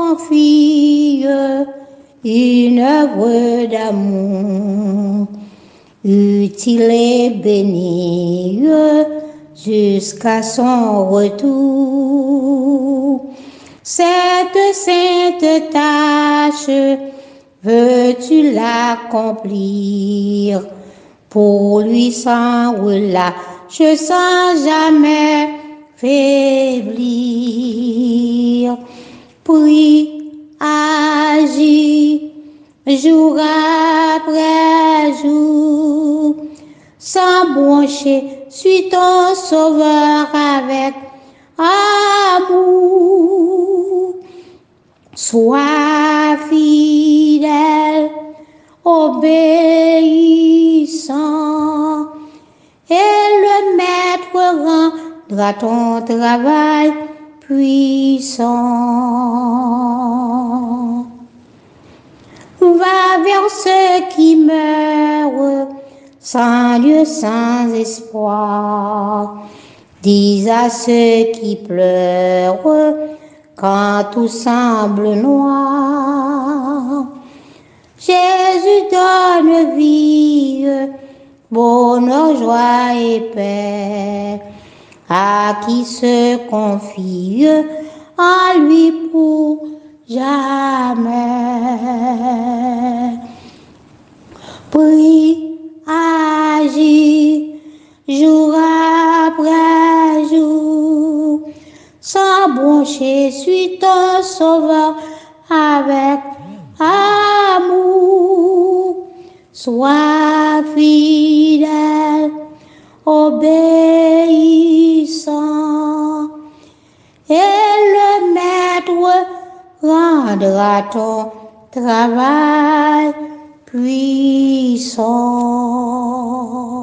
confie une œuvre d'amour, utile et bénie jusqu'à son retour. Cette sainte tâche, veux-tu l'accomplir pour lui sans relâche, sans jamais faiblir? Prie, agis, jour après jour, sans broncher, suis ton sauveur avec amour. Sois fidèle, obéissant, et le maître rendra ton travail puissant. Va vers ceux qui meurent, sans Dieu, sans espoir. Dis à ceux qui pleurent, quand tout semble noir. Jésus donne vie, bonheur, joie et paix à qui se confie en lui pour jamais. Prie, agis, jour après jour, sans broncher, suis ton sauveur avec amour. Sois fidèle, obéissant, et le maître rendra ton travail puissant.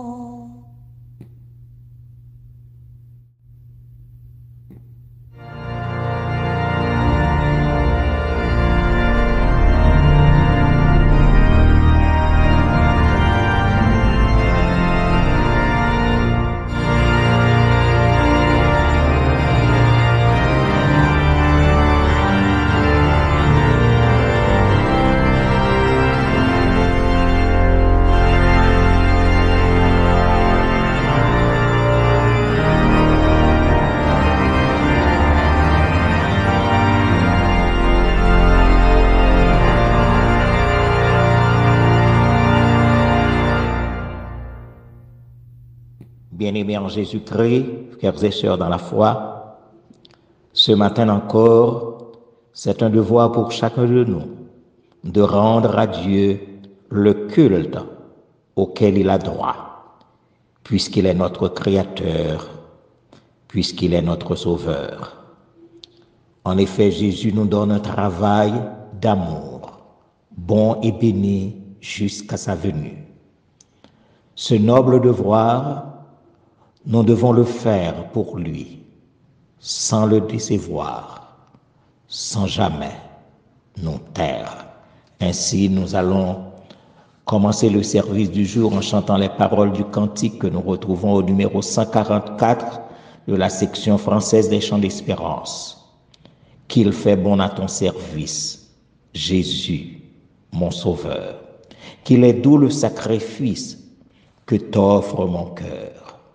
Bien-aimés en Jésus-Christ, frères et sœurs dans la foi, ce matin encore, c'est un devoir pour chacun de nous de rendre à Dieu le culte auquel il a droit, puisqu'il est notre Créateur, puisqu'il est notre Sauveur. En effet, Jésus nous donne un travail d'amour, bon et béni jusqu'à sa venue. Ce noble devoir, nous devons le faire pour lui, sans le décevoir, sans jamais nous taire. Ainsi, nous allons commencer le service du jour en chantant les paroles du cantique que nous retrouvons au numéro 144 de la section française des chants d'espérance. Qu'il fait bon à ton service, Jésus, mon Sauveur. Qu'il est doux le sacrifice que t'offre mon cœur.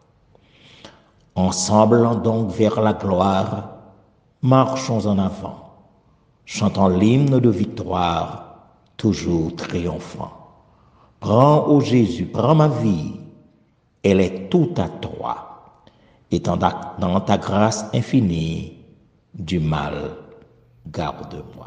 Ensemble donc vers la gloire, marchons en avant, chantant l'hymne de victoire, toujours triomphant. Prends, ô Jésus, prends ma vie, elle est toute à toi, et dans ta grâce infinie, du mal, garde-moi.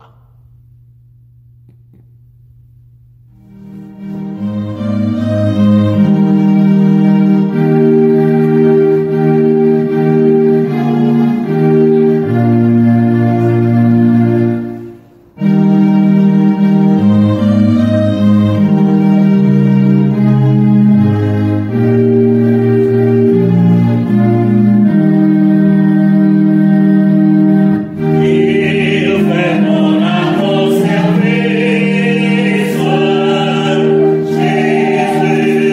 Service,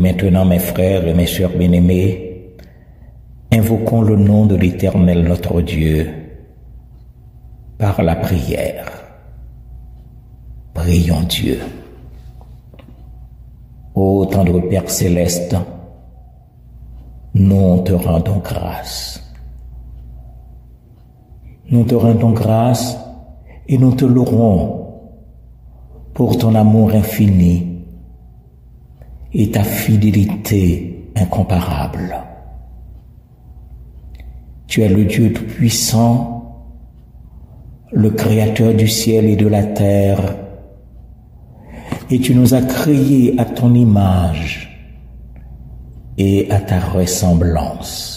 maintenant, mes frères et mes sœurs bien-aimés, invoquons le nom de l'Éternel notre Dieu par la prière. Prions Dieu. Ô tendre Père céleste, nous te rendons grâce. Nous te rendons grâce et nous te louerons pour ton amour infini et ta fidélité incomparable. Tu es le Dieu tout-puissant, le Créateur du ciel et de la terre, et tu nous as créés à ton image et à ta ressemblance.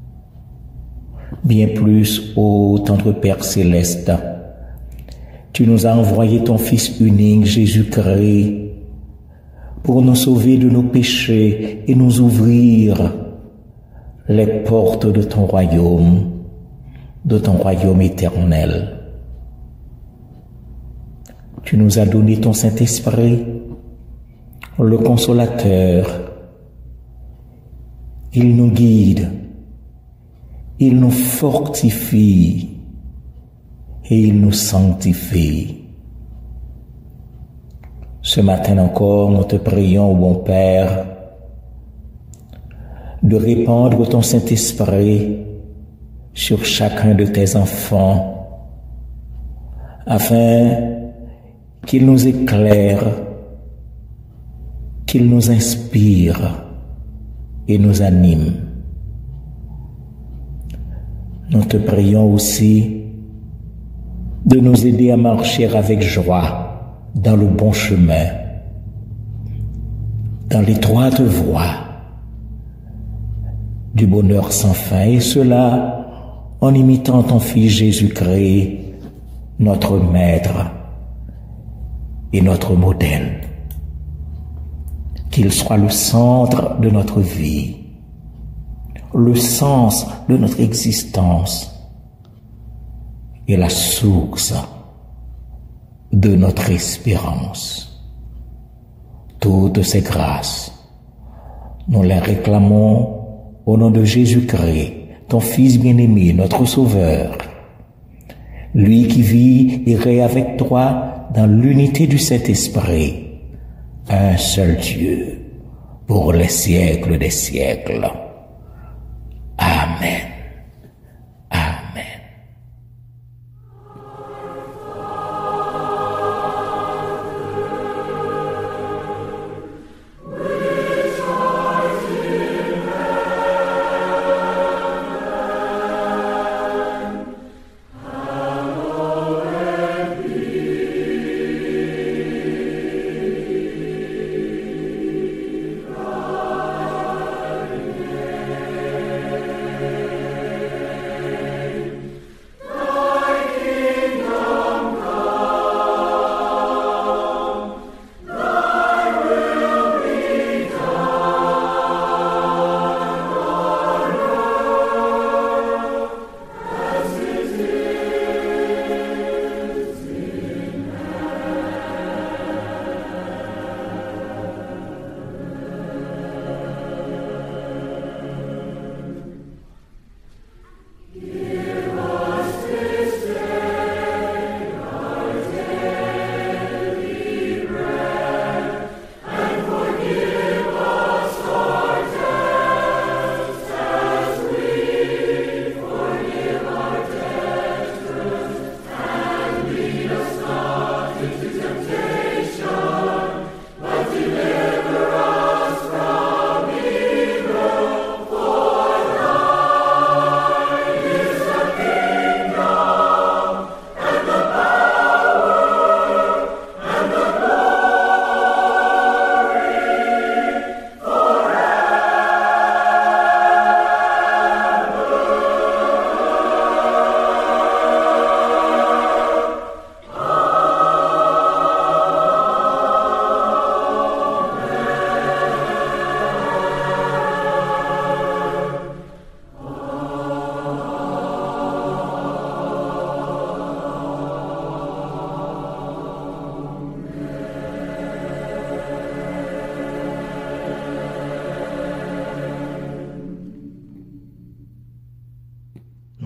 Bien plus, ô tendre Père céleste, tu nous as envoyé ton Fils unique, Jésus-Christ, pour nous sauver de nos péchés et nous ouvrir les portes de ton royaume éternel. Tu nous as donné ton Saint-Esprit, le Consolateur. Il nous guide, il nous fortifie et il nous sanctifie. Ce matin encore, nous te prions, bon Père, de répandre ton Saint-Esprit sur chacun de tes enfants, afin qu'il nous éclaire, qu'il nous inspire et nous anime. Nous te prions aussi de nous aider à marcher avec joie dans le bon chemin, dans l'étroite voie du bonheur sans fin, et cela en imitant ton Fils Jésus-Christ, notre Maître et notre modèle. Qu'il soit le centre de notre vie, le sens de notre existence et la source de notre espérance. Toutes ces grâces, nous les réclamons au nom de Jésus-Christ, ton Fils bien-aimé, notre Sauveur, lui qui vit et règne avec toi dans l'unité du Saint-Esprit, un seul Dieu, pour les siècles des siècles. Amen. Amen.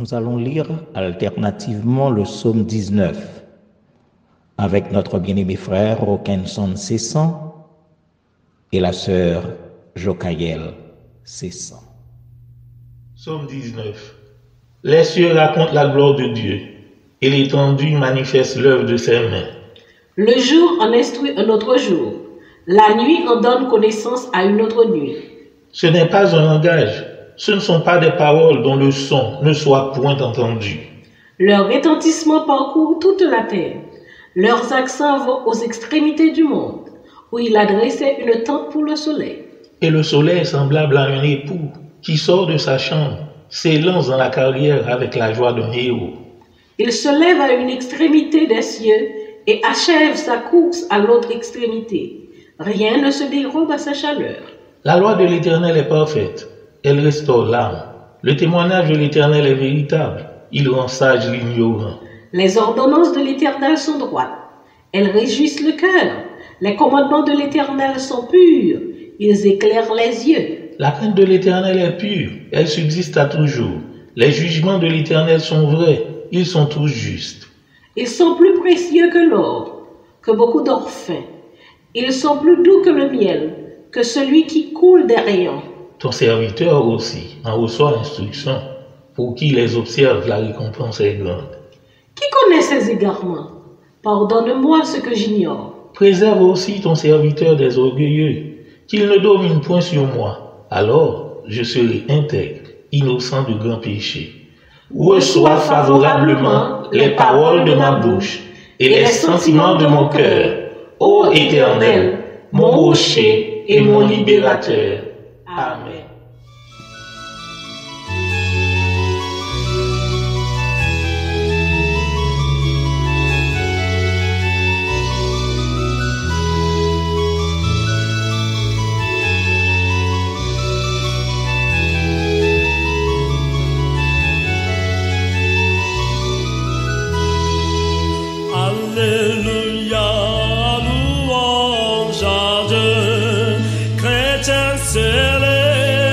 Nous allons lire alternativement le psaume 19 avec notre bien-aimé frère Roquenson Cessan et la sœur Jocaël Cessan. Psaume 19. Les cieux racontent la gloire de Dieu et l'étendue manifeste l'œuvre de ses mains. Le jour en instruit un autre jour, la nuit en donne connaissance à une autre nuit. Ce n'est pas un langage, ce ne sont pas des paroles dont le son ne soit point entendu. Leur retentissement parcourt toute la terre. Leurs accents vont aux extrémités du monde, où il a dressé une tente pour le soleil. Et le soleil est semblable à un époux qui sort de sa chambre, s'élance dans la carrière avec la joie d'un héros. Il se lève à une extrémité des cieux et achève sa course à l'autre extrémité. Rien ne se dérobe à sa chaleur. La loi de l'Éternel est parfaite, elle restaure l'âme. Le témoignage de l'Éternel est véritable, il rend sage l'ignorant. Les ordonnances de l'Éternel sont droites, elles réjouissent le cœur. Les commandements de l'Éternel sont purs, ils éclairent les yeux. La crainte de l'Éternel est pure, elle subsiste à toujours. Les jugements de l'Éternel sont vrais, ils sont tous justes. Ils sont plus précieux que l'or, que beaucoup d'or fin. Ils sont plus doux que le miel, que celui qui coule des rayons. Ton serviteur aussi en reçoit l'instruction. Pour qui les observe, la récompense est grande. Qui connaît ces égarements? Pardonne-moi ce que j'ignore. Préserve aussi ton serviteur des orgueilleux, qu'il ne domine point sur moi. Alors, je serai intègre, innocent de grands péchés. Reçois favorablement les paroles de ma bouche et les sentiments de mon cœur, ô Éternel, mon rocher et mon libérateur. Amen. Alléluia, louange à Dieu, chrétien célèbre.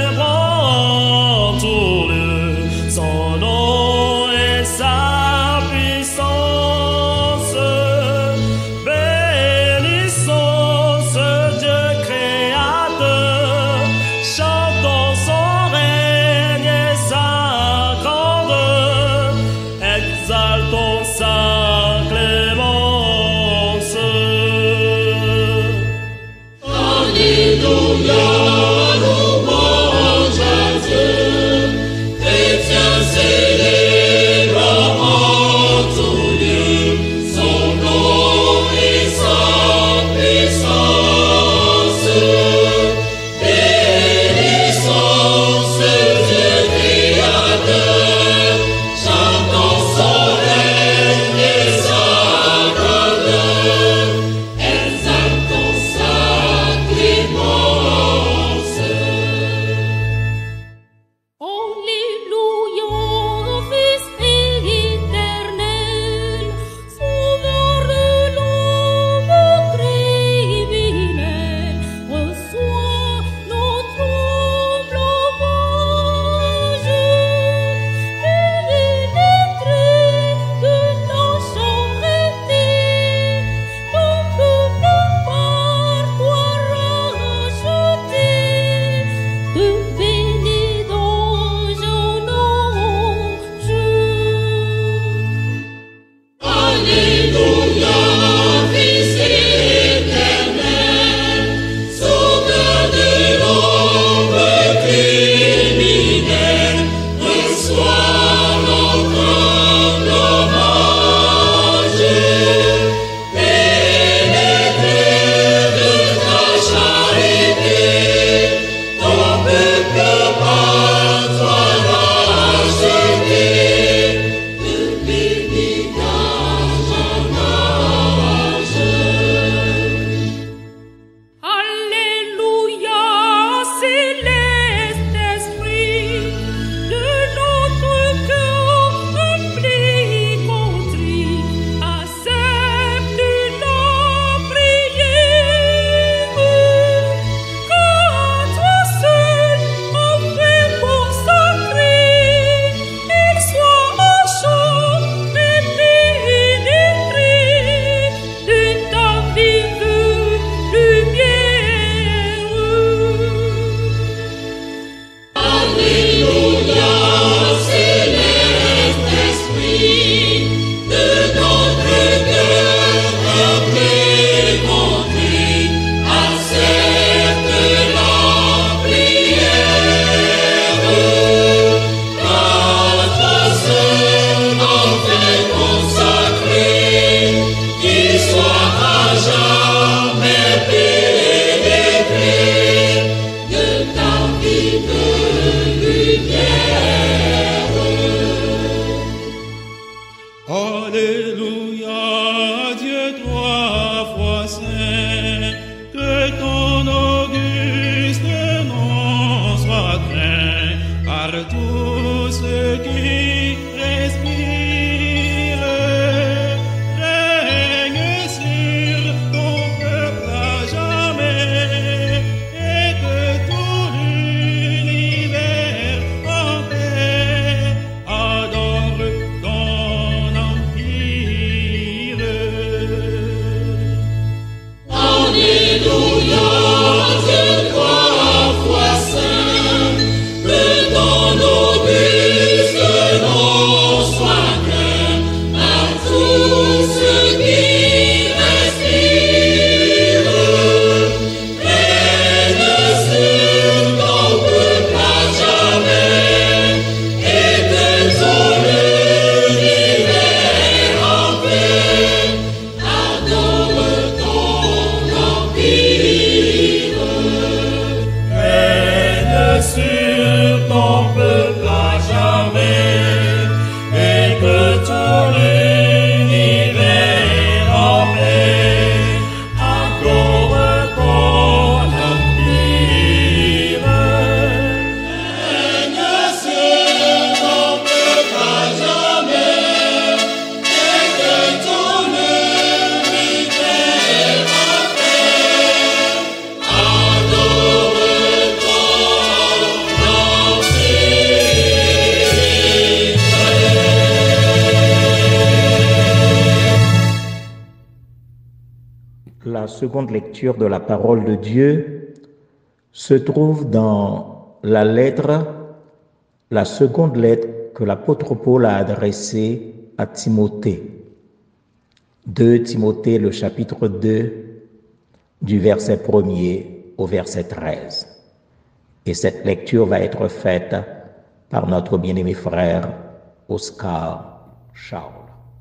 La seconde lecture de la parole de Dieu se trouve dans la seconde lettre que l'apôtre Paul a adressée à Timothée. 2 Timothée, le chapitre 2, du verset 1er au verset 13. Et cette lecture va être faite par notre bien-aimé frère Oscar Charles.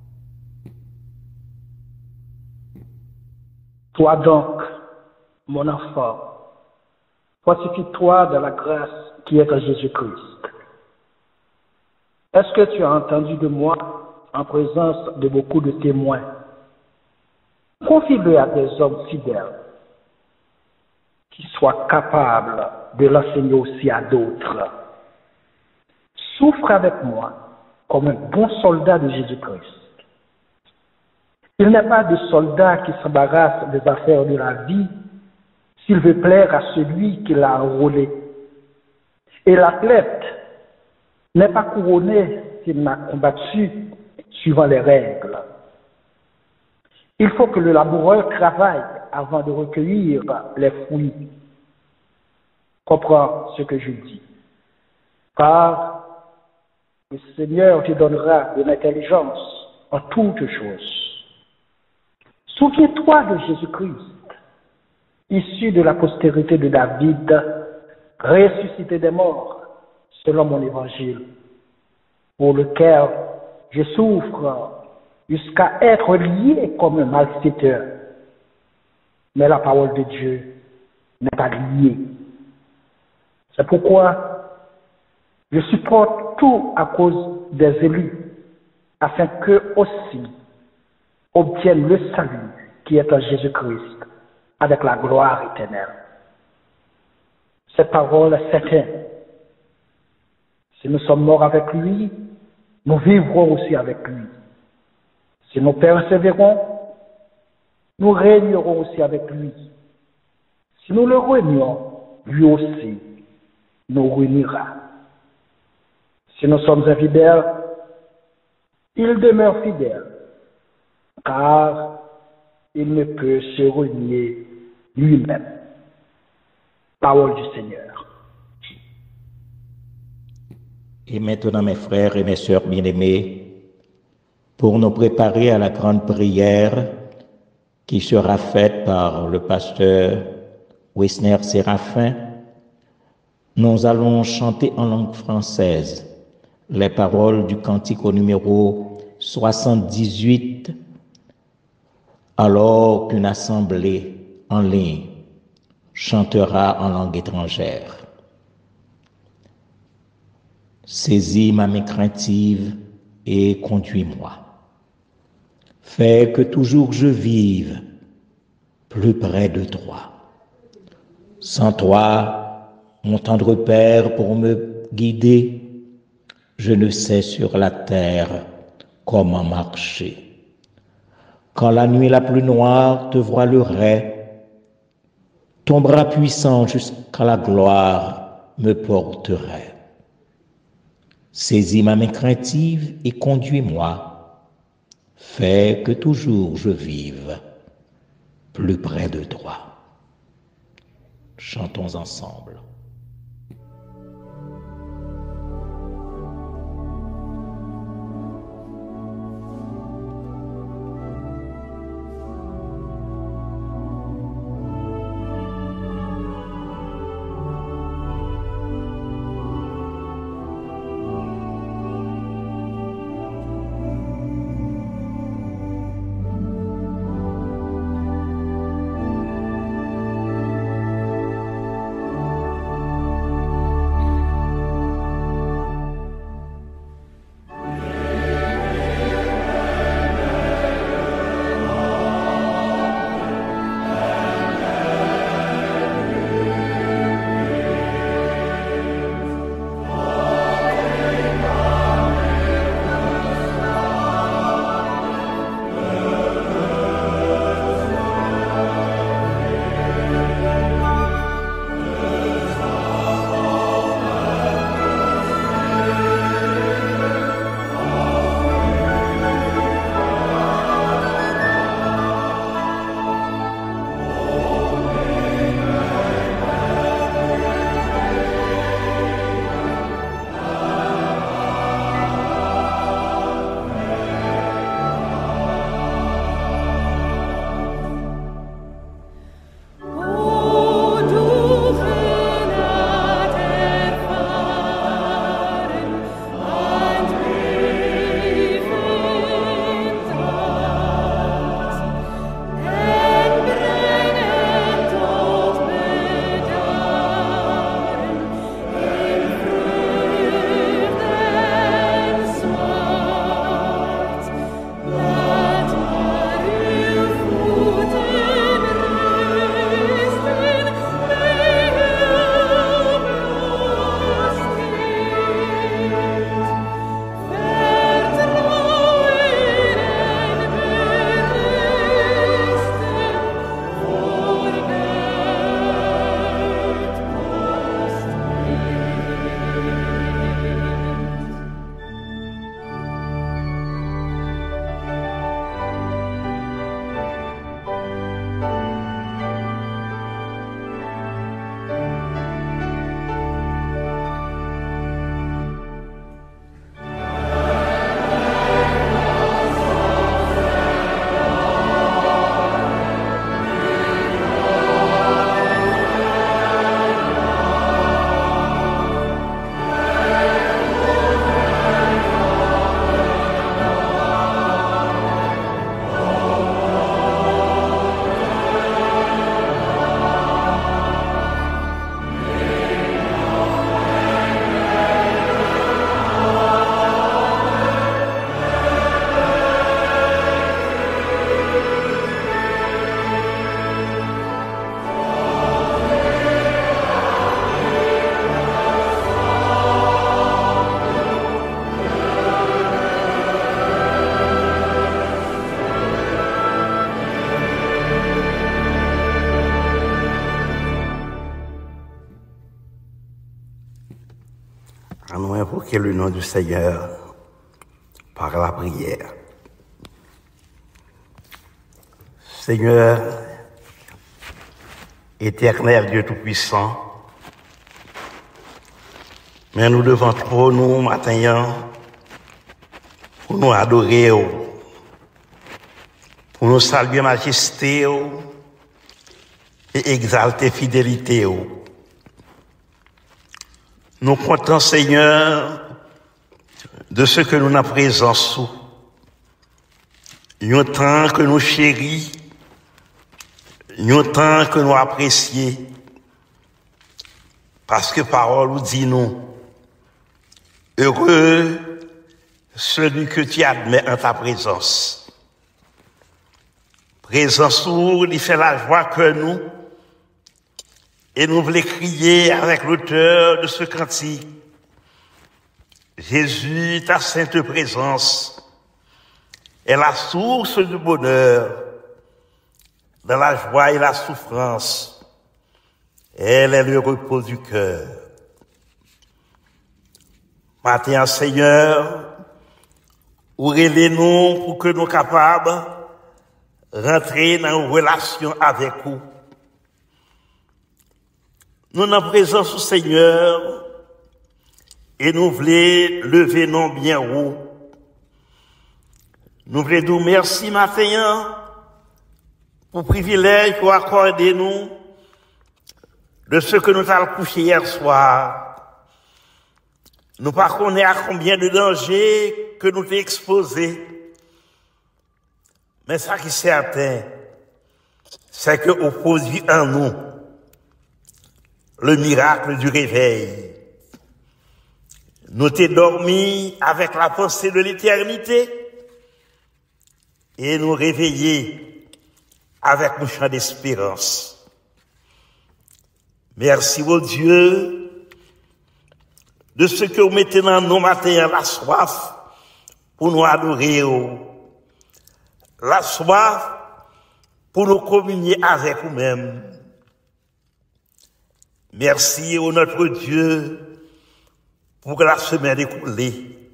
Toi donc, mon enfant, fortifie-toi dans la grâce qui est en Jésus-Christ. Est-ce que tu as entendu de moi en présence de beaucoup de témoins? Confie-le à des hommes fidèles qui soient capables de l'enseigner aussi à d'autres. Souffre avec moi comme un bon soldat de Jésus-Christ. Il n'est pas de soldat qui s'embarrasse des affaires de la vie s'il veut plaire à celui qui l'a enrôlé. Et l'athlète n'est pas couronné s'il n'a combattu suivant les règles. Il faut que le laboureur travaille avant de recueillir les fruits. Comprends ce que je dis. Car le Seigneur te donnera de l'intelligence en toutes choses. Souviens-toi de Jésus-Christ, issu de la postérité de David, ressuscité des morts, selon mon évangile, pour lequel je souffre jusqu'à être lié comme un malfaiteur. Mais la parole de Dieu n'est pas liée. C'est pourquoi je supporte tout à cause des élus, afin qu'eux aussi obtiennent le salut qui est en Jésus-Christ, avec la gloire éternelle. Cette parole est certaine. Si nous sommes morts avec lui, nous vivrons aussi avec lui. Si nous persévérons, nous régnerons aussi avec lui. Si nous le renions, lui aussi nous réunira. Si nous sommes infidèles, il demeure fidèle, car il ne peut se renier lui-même. Parole du Seigneur. Et maintenant, mes frères et mes sœurs bien-aimés, pour nous préparer à la grande prière qui sera faite par le pasteur Wisner Séraphin, nous allons chanter en langue française les paroles du cantique au numéro 78, alors qu'une assemblée en ligne chantera en langue étrangère. Saisis ma main craintive et conduis-moi. Fais que toujours je vive plus près de toi. Sans toi, mon tendre Père, pour me guider, je ne sais sur la terre comment marcher. Quand la nuit la plus noire te voilerait, ton bras puissant jusqu'à la gloire me porterait. Saisis ma main craintive et conduis-moi. Fais que toujours je vive plus près de toi. Chantons ensemble. invoquer le nom du Seigneur par la prière. Seigneur, éternel Dieu Tout-Puissant, mais nous devons trop nous matin pour nous adorer, pour nous saluer majesté et exalter fidélité. Nous comptons, Seigneur, de ce que nous n'avons présence. Un temps que nous chéris, un temps que nous apprécions, parce que parole nous dit nous, heureux celui que tu admets en ta présence. Présence où il fait la joie que nous, et nous voulons crier avec l'auteur de ce cantique. Jésus, ta sainte présence est la source du bonheur, dans la joie et la souffrance. Elle est le repos du cœur. Matin, Seigneur, ouvrez-nous pour que nous soyons capables de rentrer dans une relation avec vous. Nous sommes présents au Seigneur et nous voulons lever nos bien haut. Nous voulons dire merci matin pour le privilège pour accorder nous de ce que nous avons couché hier soir. Nous ne connaissons pas à combien de dangers que nous avons exposés. Mais ce qui est certain, c'est que vous produit en nous le miracle du réveil. Nous t'es dormi avec la pensée de l'éternité et nous réveiller avec un chant d'espérance. Merci, ô Dieu, de ce que vous mettez dans nos matins la soif pour nous adorer, la soif pour nous communier avec vous-même. Merci, ô notre Dieu, pour la semaine écoulée.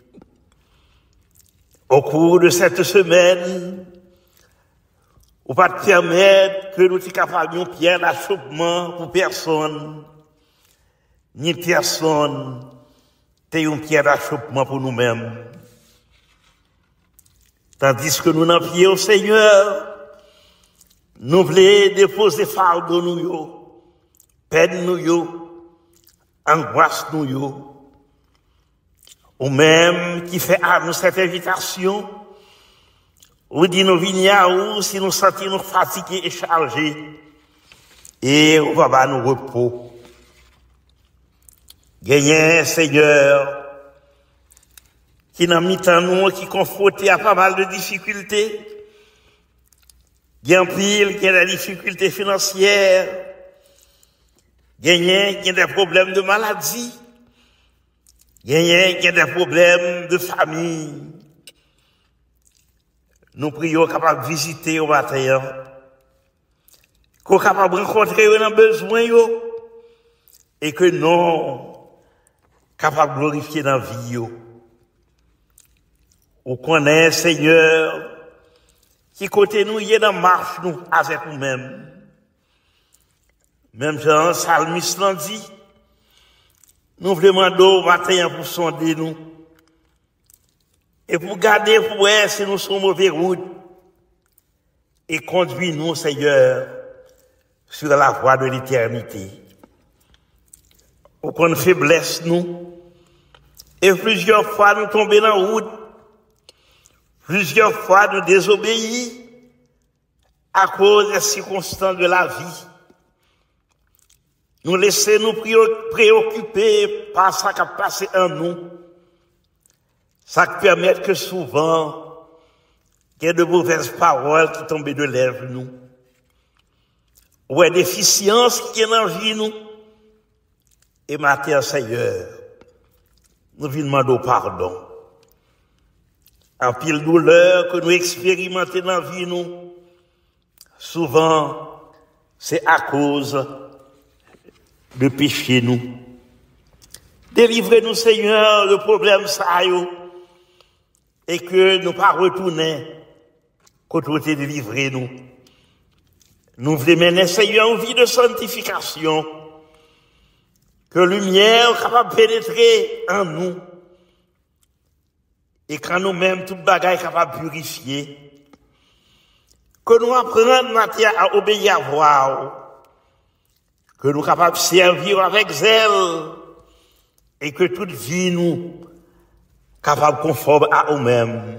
Au cours de cette semaine, on va te permettre que nous soyons capables de pierre d'achoppement pour personne, ni personne, t'es une pierre d'achoppement pour nous-mêmes. Tandis que nous n'en prions au Seigneur, nous voulons déposer fardeau nous, peine nous, angoisse nous, ou même qui fait à nous cette invitation, ou dit nous venir à où si nous sentons nous fatigués et chargés, et on va bas nous repos. Gagner, Seigneur, qui n'a mis en nous, qui confronté à pas mal de difficultés, bien pile, qui a des difficultés financières, gagner, qui a des problèmes de maladie, gagner, qui a des problèmes de famille. Nous prions capables de visiter au matin, qu'on capable de rencontrer un besoin, et que nous, capables de glorifier dans la vie. On connaît, Seigneur, qui côté nous, y est dans marche, nous, avec nous-mêmes. Même Jean, Salmis l'a dit, nous voulons demander au matin pour sonder nous. Et pour garder pour elle si nous sommes mauvais route. Et conduire nous, Seigneur, sur la voie de l'éternité. Aucune faiblesse nous. Et plusieurs fois nous tombons dans la route. Plusieurs fois nous désobéissons à cause des circonstances de la vie. Nous laissons nous préoccuper par ce qui a passé en nous. Ça permet que souvent, il y a de mauvaises paroles qui tombent de lèvres nous. Ou des déficiences qui sont dans la vie nous. Et maintenant, Seigneur, nous venons demander pardon. En pile douleur que nous expérimentons dans la vie nous, souvent, c'est à cause de péché nous. Délivrez-nous, Seigneur, le problème ça yo, et que nous pas retourner côté délivrer nous. Nous voulons mener, Seigneur, une vie de sanctification, que lumière capable de pénétrer en nous, et quand nous-mêmes, toute bagaille capable de purifier, que nous apprenions à obéir à voix, que nous capables de servir avec zèle, et que toute vie nous capable conforme à nous-mêmes.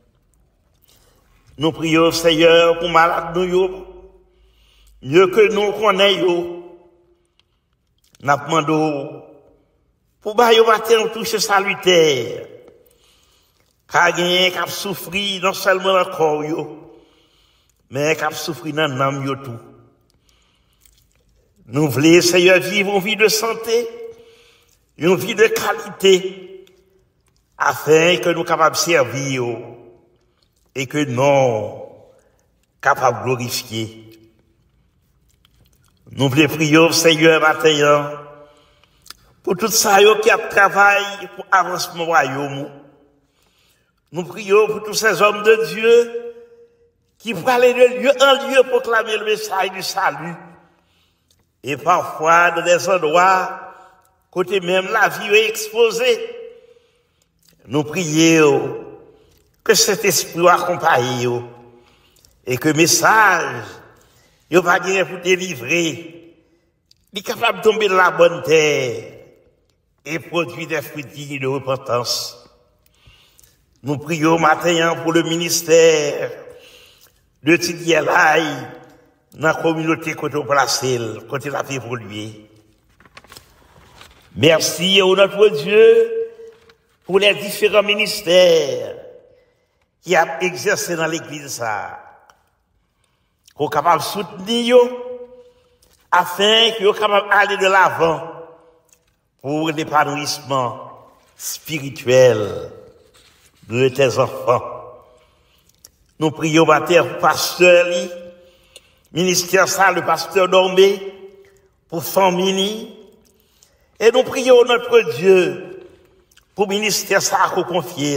Nous prions, Seigneur, pour malades nous, mieux que nous connaissons, nous demandons pour bailler matin toucher salutaire, car il y a souffrir non seulement dans le corps, mais qui souffrir dans l'âme tout. Nous voulons, Seigneur, vivre une vie de santé, une vie de qualité, afin que nous capables de servir et que nous capables de glorifier. Nous voulons prier, Seigneur, matin, pour tout ça qui a travaillé pour avancement royaume. Nous prions pour tous ces hommes de Dieu qui vont aller de lieu en lieu pour proclamer le message du salut. Et parfois, dans des endroits, côté même la vie est exposée, nous prions que cet esprit accompagne et que le message, il va bien pour délivrer, il est capable de tomber dans la bonne terre et produire des fruits dignes de repentance. Nous prions matin pour le ministère de Tidielaï dans la communauté côté placée, côté la vie évoluer. Merci à notre Dieu pour les différents ministères qui a exercé dans l'église qu'on est capable de soutenir afin qu'ils soient capables d'aller de l'avant pour l'épanouissement spirituel de tes enfants. Nous prions matin pour pasteur, ministère ça, le pasteur Dormé, pour famille. Et nous prions notre Dieu pour ministère ça qu'on confie.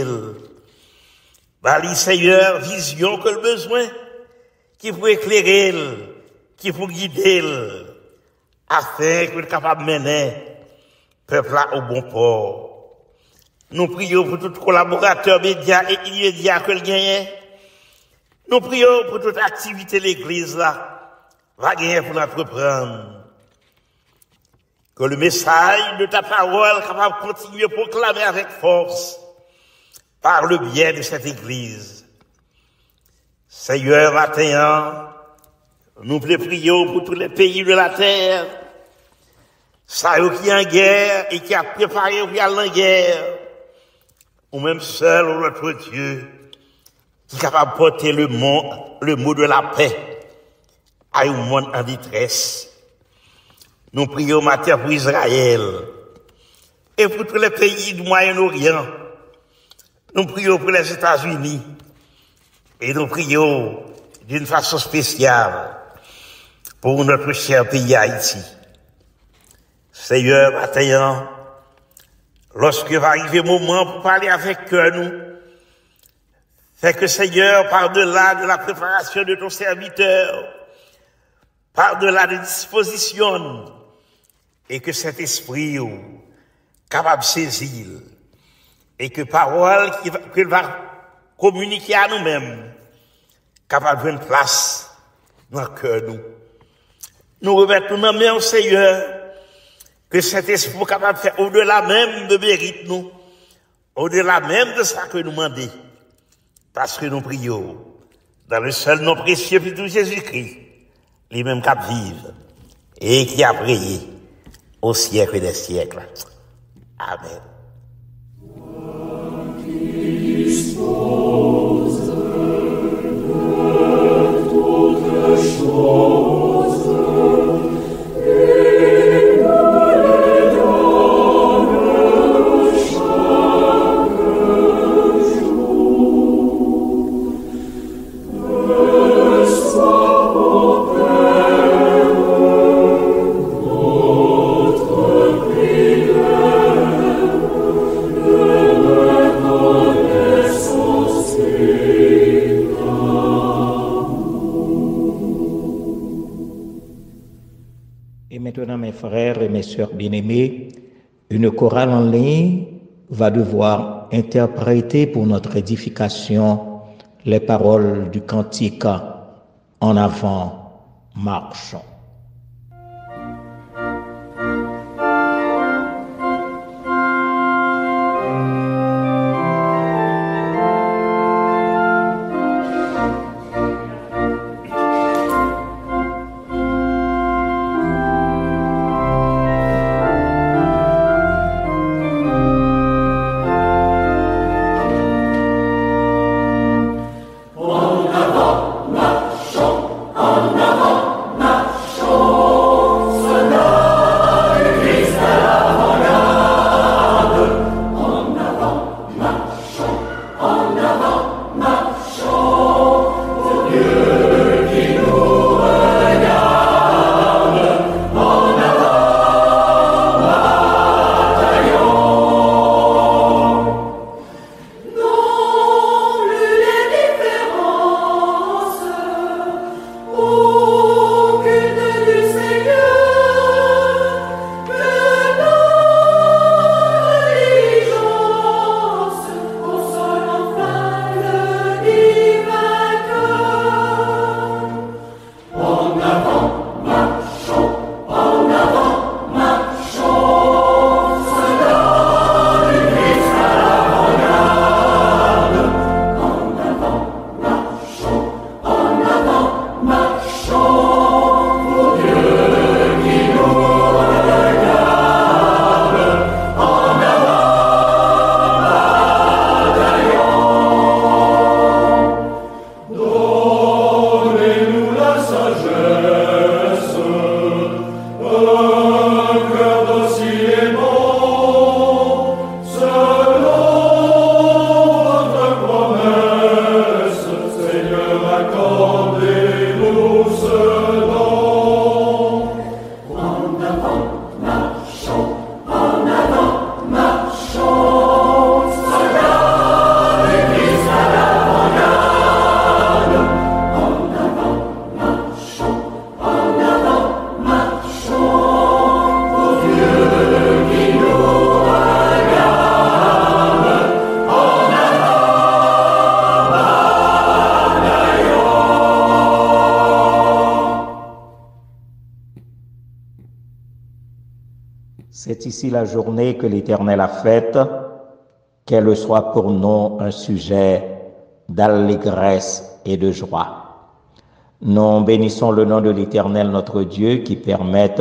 Bali Seigneur, vision que le besoin, qui pour éclairer, qui pour guider, afin que le capable de mener peuple là au bon port. Nous prions pour tout collaborateur média et immédiat que le gagne. Nous prions pour toute activité de l'église là, va gagner pour l'entreprendre. Que le message de ta parole capable de continuer à proclamer avec force par le biais de cette église. Seigneur, matin, nous prions pour tous les pays de la terre, ça qui est en guerre et qui a préparé pour aller en guerre, ou même seul notre Dieu, qui est capable de porter le mot de la paix à un monde en détresse. Nous prions matin pour Israël et pour tous les pays du Moyen-Orient. Nous prions pour les États-Unis et nous prions d'une façon spéciale pour notre cher pays Haïti. Seigneur, matin, lorsque va arriver le moment pour parler avec nous, fais que Seigneur, par-delà de la préparation de ton serviteur, par-delà des dispositions, et que cet esprit capable de saisir, et que parole qu'il va communiquer à nous-mêmes, capable de faire une place dans le cœur nous. Nous remettons nos mains au Seigneur, que cet esprit capable de faire au-delà même de mérite nous, au-delà même de ça que nous demandons, parce que nous prions dans le seul nom précieux de Jésus-Christ, les mêmes qui vivent et qui a prié au siècle des siècles. Amen. Notre prière Et maintenant, mes frères et mes sœurs bien-aimés, une chorale en ligne va devoir interpréter pour notre édification les paroles du cantique En avant, marchons. C'est ici la journée que l'Éternel a faite, qu'elle soit pour nous un sujet d'allégresse et de joie. Nous bénissons le nom de l'Éternel notre Dieu qui permette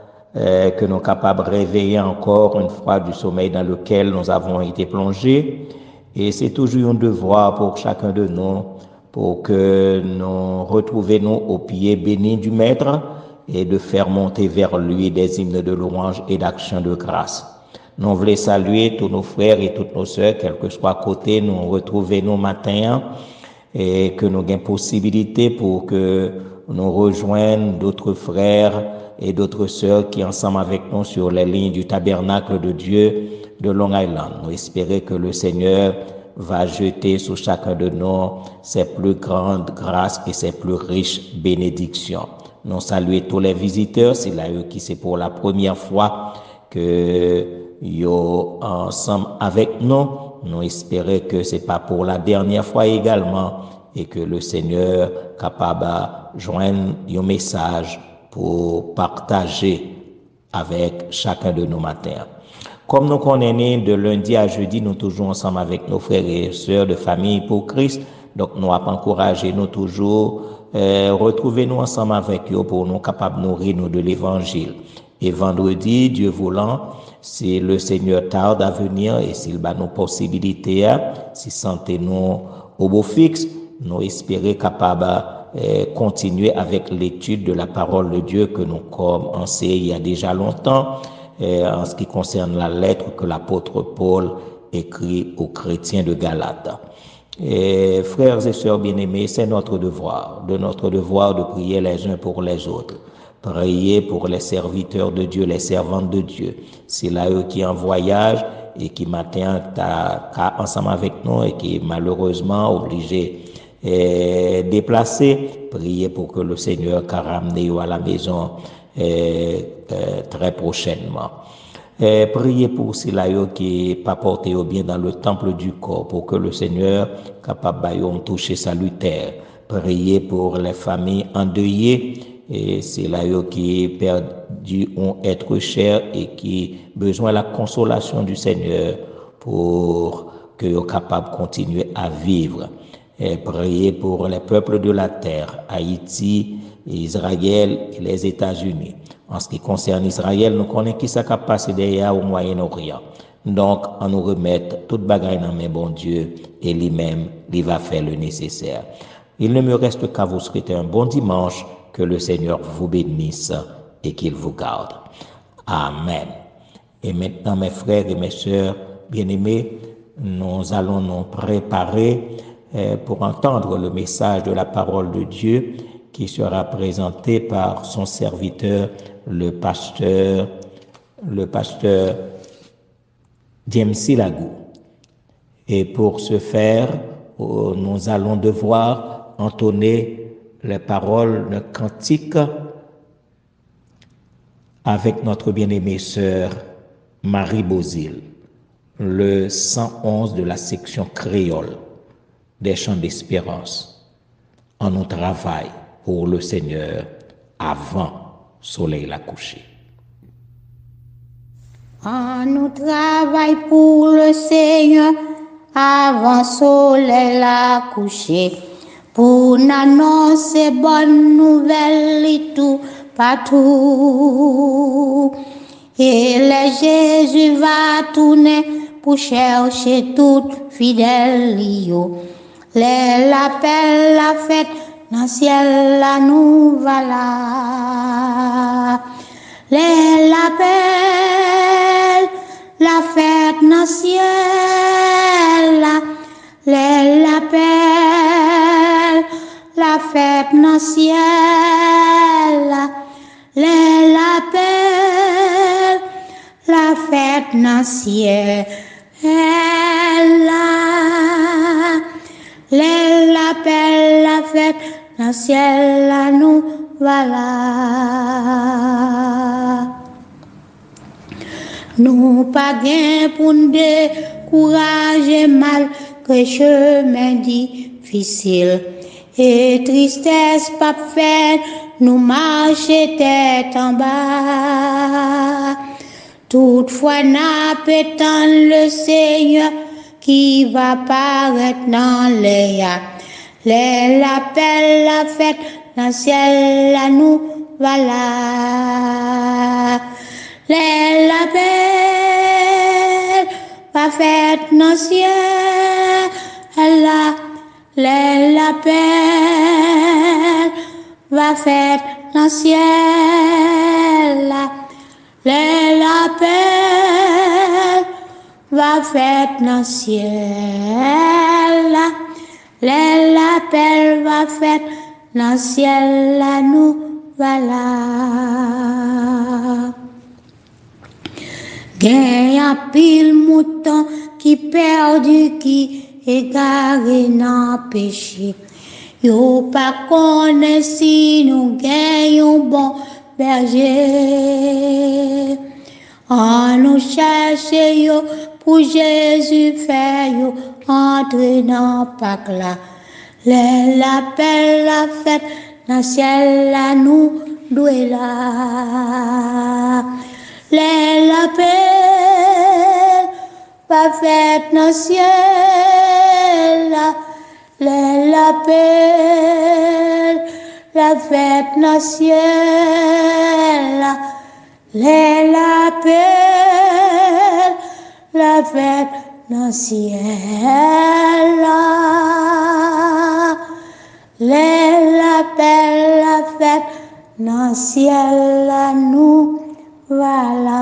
que nous soyons capables de réveiller encore une fois du sommeil dans lequel nous avons été plongés. Et c'est toujours un devoir pour chacun de nous pour que nous retrouvions au pied béni du Maître et de faire monter vers lui des hymnes de louange et d'action de grâce. Nous voulons saluer tous nos frères et toutes nos sœurs, quel que soit côté, nous retrouver nos matins et que nous ayons possibilité pour que nous rejoignent d'autres frères et d'autres sœurs qui ensemble avec nous sur les lignes du tabernacle de Dieu de Long Island. Nous espérons que le Seigneur va jeter sur chacun de nous ses plus grandes grâces et ses plus riches bénédictions. Nous saluons tous les visiteurs, c'est là eux qui c'est pour la première fois que yo ensemble avec nous. Nous espérons que c'est pas pour la dernière fois également et que le Seigneur capable de joindre un message pour partager avec chacun de nos matins. Comme nous connaissons de lundi à jeudi, nous toujours ensemble avec nos frères et sœurs de famille pour Christ. Donc nous avons encouragé nous toujours retrouver nous ensemble avec eux pour nous capables de nourrir nous de l'évangile. Et vendredi, Dieu voulant, si le Seigneur tarde à venir et s'il a nos possibilités, si santé nous au beau fixe, nous espérons capables continuer avec l'étude de la parole de Dieu que nous commençons il y a déjà longtemps en ce qui concerne la lettre que l'apôtre Paul écrit aux chrétiens de Galate. Et frères et sœurs bien-aimés, c'est notre devoir de prier les uns pour les autres. Prier pour les serviteurs de Dieu, les servantes de Dieu. C'est là eux qui en voyage et qui matin ensemble avec nous et qui est malheureusement obligé déplacer. Prier pour que le Seigneur ramener à la maison très prochainement. Priez pour cela qui pas porté au bien dans le temple du corps pour que le Seigneur capable de toucher salutaire. Priez pour les familles endeuillées et c'est là qui perdu un être cher et qui besoin de la consolation du Seigneur pour que soient capables de continuer à vivre. Et priez pour les peuples de la terre, Haïti, Israël et les États-Unis. En ce qui concerne Israël, nous connaissons qui s'est passé derrière au Moyen-Orient. Donc, on nous remet toute bagaille dans mes bon Dieu et lui-même, il va faire le nécessaire. Il ne me reste qu'à vous souhaiter un bon dimanche, que le Seigneur vous bénisse et qu'il vous garde. Amen. Et maintenant, mes frères et mes sœurs bien-aimés, nous allons nous préparer pour entendre le message de la parole de Dieu qui sera présenté par son serviteur, le pasteur James Silagou. Et pour ce faire, nous allons devoir entonner les paroles d'un cantique avec notre bien-aimée sœur Marie Bozil, le 111 de la section créole des chants d'espérance. En nous travail pour le Seigneur avant soleil la coucher. En nous travail pour le Seigneur avant soleil la coucher, pour annoncer bonne nouvelle et tout partout. Et le Jésus va tourner pour chercher tout fidèle. L'appel, la fête, dans le ciel, la nous voilà. L'appel, la fête, dans le ciel, l'appel, la fête, dans le ciel, l'appel, la fête, dans le ciel, l'appel, la fête, dans le ciel, la nous voilà. Nous pas gain pour nous décourager mal que chemin difficile et tristesse pas faire nous marcher tête en bas. Toutefois n'appétant le Seigneur qui va paraître dans les l'appel, la fête, dans le ciel, la nous voilà. L'appel, la fête, dans le ciel, l'appel, la fête, dans le ciel, l'appel, la fête, dans le ciel, l'appel, la fête, dans le ciel, la nous voilà. Gagne un pile mouton qui perdu, qui égaré dans péché. Yo pas connaît si nous gagnons bon berger. En nous chercher yo pour Jésus faire yo entrer dans Pâques là. L'appel, la fête, dans le ciel là nous doué là. L'appel, la fête, dans le ciel, l'appel, la fête, dans le ciel, l'appel, la fête, dans le ciel, l'appel, la fête, dans le ciel, nous voilà.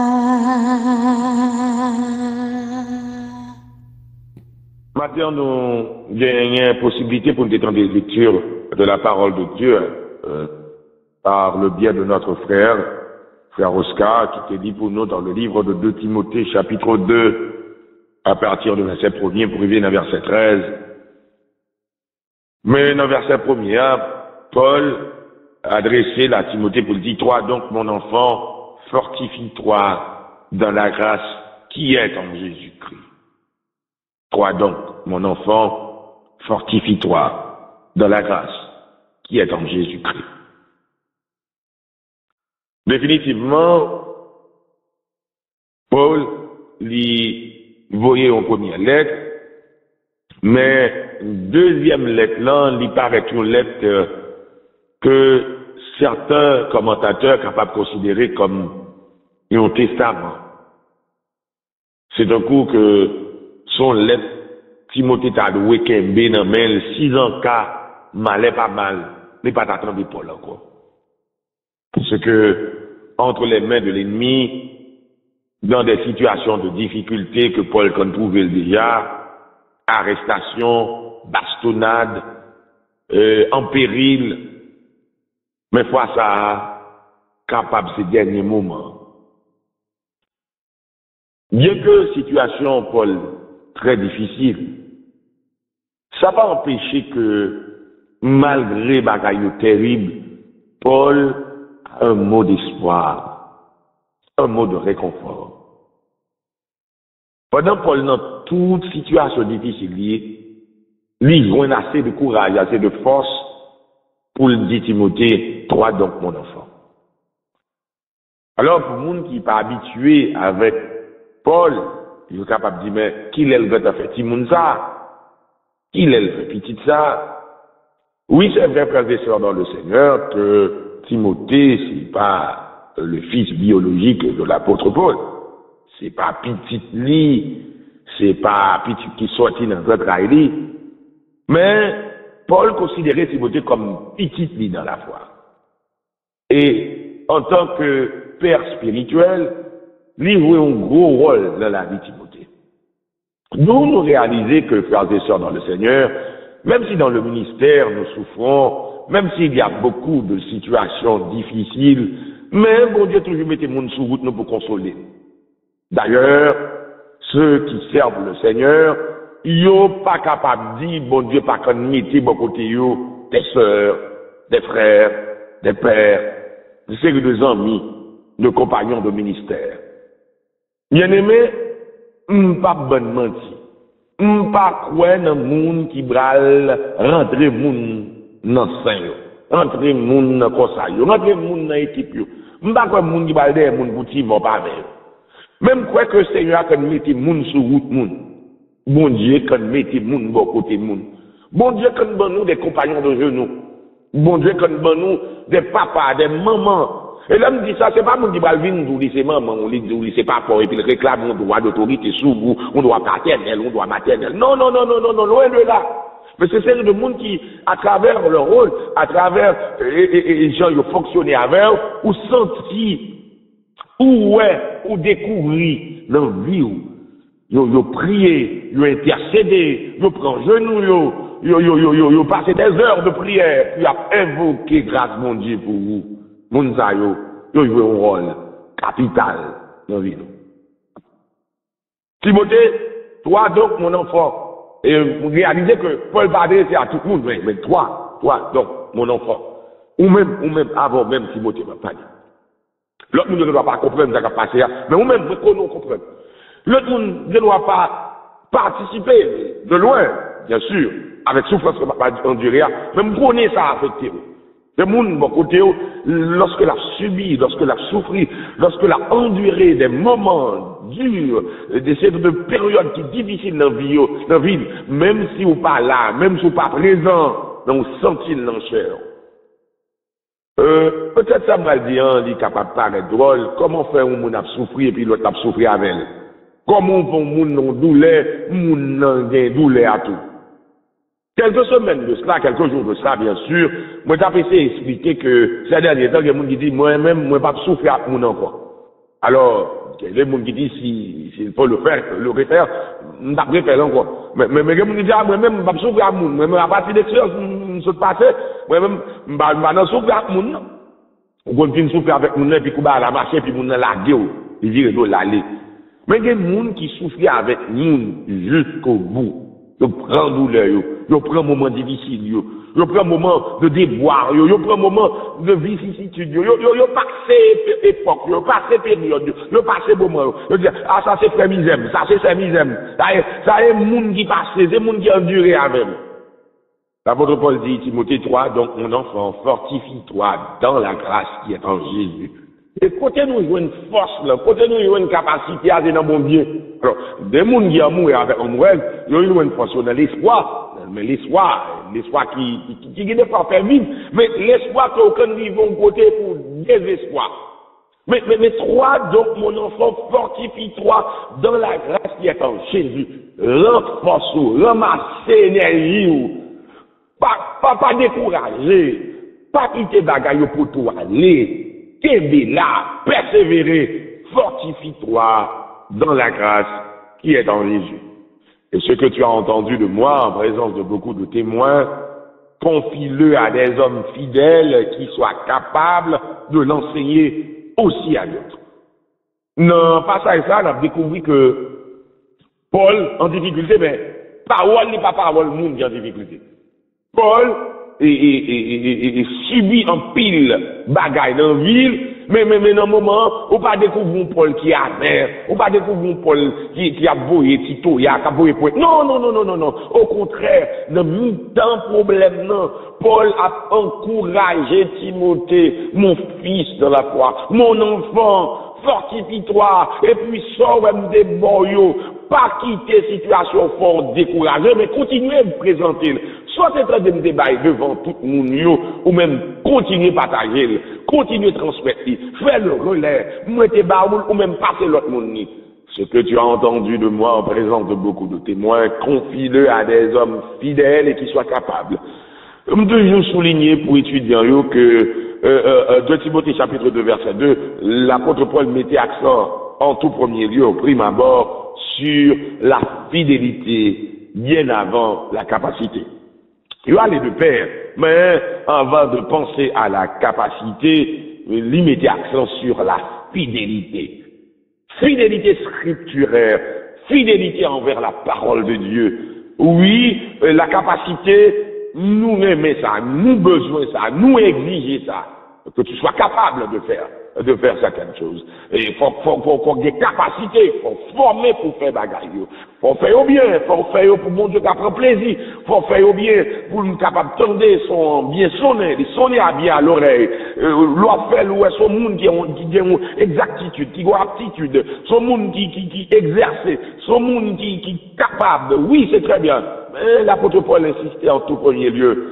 Maintenant, nous avons une possibilité pour nous détendre des lectures de la parole de Dieu par le biais de notre frère Oscar, qui te dit pour nous dans le livre de 2 Timothée, chapitre 2, à partir du verset 1er pour arriver dans le verset 13. Mais dans le verset 1er, Paul adressé à Timothée pour dire, toi donc mon enfant, fortifie-toi dans la grâce qui est en Jésus-Christ. Toi donc mon enfant, fortifie-toi dans la grâce qui est en Jésus-Christ. Définitivement, Paul lui voyait en première lettre, mais deuxième lettre là, lui paraît une lettre que certains commentateurs capables de considérer comme un testament. C'est un coup que son lettre Timothée t'a doué Kembe dans main 6 ans cas malais pas mal, mais pas t'attendre Paul encore. Parce que entre les mains de l'ennemi, dans des situations de difficulté que Paul qu'on trouvait déjà, arrestation, bastonnade, en péril, mais fois ça, capable ces derniers moments. Bien que situation, Paul, très difficile, ça va empêcher que, malgré bagaille terrible, Paul a un mot d'espoir, un mot de réconfort. Pendant Paul, dans toute situation difficile, lui, il a assez de courage, assez de force pour le dire Timothée, toi donc mon enfant. Alors, pour le monde qui n'est pas habitué avec Paul, il est capable de dire, mais qui est le gars fait Timoun ça? Qui est le fait petit ça? Oui, c'est vrai, frères et sœurs dans le Seigneur, que Timothée, c'est pas le fils biologique de l'apôtre Paul. C'est pas petit lit, c'est pas petit qui sortit dans votre rail. Mais Paul considérait Timothée comme petit lit dans la foi. Et en tant que père spirituel, lui jouait un gros rôle dans la vie de Timothée. Nous réalisons que, frères et sœurs dans le Seigneur, même si dans le ministère nous souffrons, même s'il y a beaucoup de situations difficiles, mais bon Dieu toujours mettez monde sous route nous pour consoler. D'ailleurs, ceux qui servent le Seigneur, ils sont pas capables de dire, bon Dieu, pas qu'on mette bon côté yo, des sœurs, des frères, des pères, des séries de amis, de compagnons de ministère. Bien aimé, pas bonne menti. Pas quoi dans monde qui bral rentrer monde dans sein yo. Rentrer monde dans cosa yo, rentrer monde dans équipe yo. Pas quoi monde qui bral derrière monde pour ti vont pas avec. Même quoi que Seigneur quand mette monde sur route monde. Bon Dieu quand mette monde bon côté monde. Bon Dieu quand ban nous des compagnons de genoux. Bon Dieu quand ban nous des papas, des mamans. Et là, me dit ça, c'est pas mon qui va venir nous dire c'est maman, on dit c'est papa, et puis il réclame un droit d'autorité sur vous, on doit paternel, on doit maternel. Non, loin de là. Mais c'est celle de monde qui, à travers leur rôle, à travers les gens qui ont fonctionné avec, ou senti, ou ouais, ou découvrir leur vie, ils prié, ils intercédé, ils prennent genoux, ils passé des heures de prière, puis ils invoqué grâce mon Dieu pour vous. Mounsa yo joué un rôle capital dans la vie. Timothée, toi donc mon enfant, et vous réalisez que Paul va adresser à tout le monde, mais toi donc mon enfant, ou même avant même Timothée m'a pas dit. L'autre monde ne doit pas comprendre ce qui a passé, mais ou même nous comprenons. L'autre monde ne doit pas participer de loin, bien sûr, avec souffrance qu'on va endurer, mais nous connaissons ça affecté. Le monde, bon côté, lorsque l'a subi, lorsque l'a souffri, lorsque l'a enduré des moments durs, de périodes qui sont difficiles dans la vie, même si vous pas là, même si vous pas présent, dans le sentiment dans chair. Peut-être ça m'a dit, il est capable de paraître drôle, comment faire un monde a souffri et puis l'autre a souffri avec elle? Comment on fait un monde douleur, monde a douleur à tout? Quelques semaines de cela, quelques jours de cela, bien sûr, moi j'ai essayé d'expliquer que ces derniers temps, il y a des gens qui disent, moi-même, moi pas souffrir avec mon encore. Alors, il y a des gens qui disent, s'il faut le faire, le refaire, je ne vais pas faire encore. Mais il y a des gens qui disent, moi-même, je pas souffrir avec mon, moi-même, à partir de ça, je suis passé, moi-même, je ne vais pas souffrir avec mon. On continue de souffrir avec mon, puis qu'on va la marcher, puis mon la gueule, il dit, il l'aller. Mais il y a des gens qui souffrent avec nous jusqu'au bout. Yo prend douleur, yo prend moment difficile, Yo prend moment de déboire, yo prend moment de vicissitude, yo passé époque, yo passé période, yo passé moment. Yo dit ah ça c'est frère misème, ça c'est misème. Ça est monde qui passe, c'est monde qui enduré avec. L'apôtre Paul dit Timothée 3, donc mon enfant, fortifie-toi dans la grâce qui est en Jésus. Et côté nous jouer une force là, côté nous jouer une capacité à aller dans mon Dieu. Alors, des gens qui ont mouru avec un Noël, ils ont une force dans l'espoir, mais l'espoir qui n'est pas fait vivre, mais l'espoir qu'aucun niveau côté pour désespoir. Mais toi, donc, mon enfant, fortifie-toi dans la grâce qui est en Jésus. Renforce-vous, ramasse énergie, pas décourager, pas quitter bagaille pour toi aller. T'es là, persévérer, fortifie-toi dans la grâce qui est en Jésus. Et ce que tu as entendu de moi en présence de beaucoup de témoins, confie-le à des hommes fidèles qui soient capables de l'enseigner aussi à d'autres. Non, pas ça et ça, on a découvert que Paul en difficulté, mais parole n'est pas parole, monde qui en difficulté. Paul subit en pile bagaille dans la ville, mais dans un moment, on pas découvrir un Paul qui est amer, on pas découvrir un Paul qui a boyé Tito, qui a boyé point. Non. Au contraire, dans mi-temps problème, non. Paul a encouragé Timothée, mon fils dans la foi, mon enfant, fortifie-toi, et puis sors même des boyaux, pas quitter situation fort découragée, mais continuez à me présenter. Soit en train de me débattre devant tout le monde, ou même continuer à partager, continuer à transmettre, faire le relais, mettez baoul, ou même passer l'autre monde. Ce que tu as entendu de moi en présence de beaucoup de témoins, confie-le à des hommes fidèles et qui soient capables. Je me toujours souligner pour étudiants que 2 Timothée chapitre 2 verset 2, l'apôtre Paul mettait accent en tout premier lieu, au prime abord, sur la fidélité bien avant la capacité. Il y a les deux paires, mais avant de penser à la capacité, il mettait accent sur la fidélité. Fidélité scripturaire, fidélité envers la parole de Dieu. Oui, la capacité, nous aimons ça, nous besoin ça, nous exiger ça, que tu sois capable de faire certaines choses. Et faut des capacités, faut former pour faire bagaille. Faut faire au bien, faut faire pour mon Dieu qui prend plaisir, faut faire au bien pour nous capable tendre son bien sonner à bien à l'oreille. L'on fait l'ouest son monde qui a exactitude, qui a aptitude, son monde qui exerce, son monde qui capable. Oui, c'est très bien. Mais l'apôtre Paul insistait en tout premier lieu,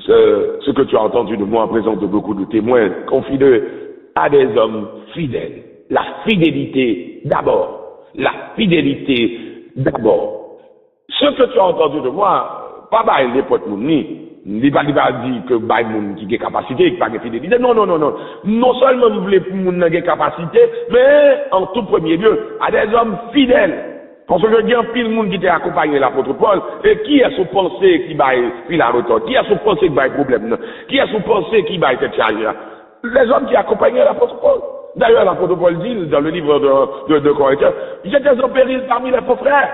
ce que tu as entendu de moi en présence de beaucoup de témoins, confie-le à des hommes fidèles. La fidélité d'abord. La fidélité d'abord. Ce que tu as entendu de moi, pas bail les potes mouni, il va dire que bail moun qui a capacité, qui n'a pas de fidélité. Non. Non seulement vous voulez pour moun qui a capacité, mais en tout premier lieu, à des hommes fidèles. Parce que il y a un pile monde qui t'a accompagné l'apôtre Paul, et qui est sous pensée qui va la retour, qui est sous pensée qui va problème, qui est sous pensée qui va être chargé. Les hommes qui accompagnaient l'apôtre Paul. D'ailleurs, l'apôtre Paul dit dans le livre de Corinthiens, j'étais en péril parmi les faux frères.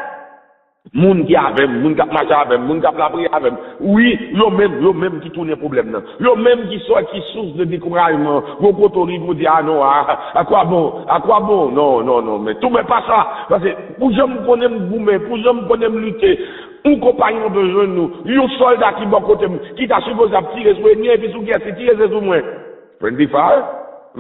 Moun qui avait, moun qui a marché avec, moun qui a la prière avec. Oui, yo même qui tourne problème là. Yo même qui source de découragement. Vos cotoris vous dire, ah non, à quoi bon, non, mais tout mais pas ça. Parce que, pour je me connais boumer, pour je me connais lutter, un compagnon de jeunes nous, un soldat qui bon côté, qui t'a supposé à tirer sur ennemi, et puis sous guerre, c'est tirer sur moi. Prenez pas?